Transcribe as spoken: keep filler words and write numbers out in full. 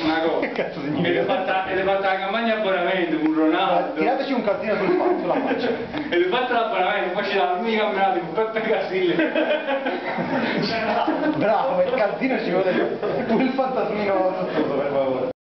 una cosa. Che cazzo Ed significa? è fatta, ed è fatta la campagna abbonamento con Ronaldo. Tirateci un calzino sul fatto, sulla faccia. Ed è fatto l'abbonamento, poi c'è la l'unica campionato con Peppe Casille. Bravo, il calzino ci vuole pure il fantasmino sotto, per favore.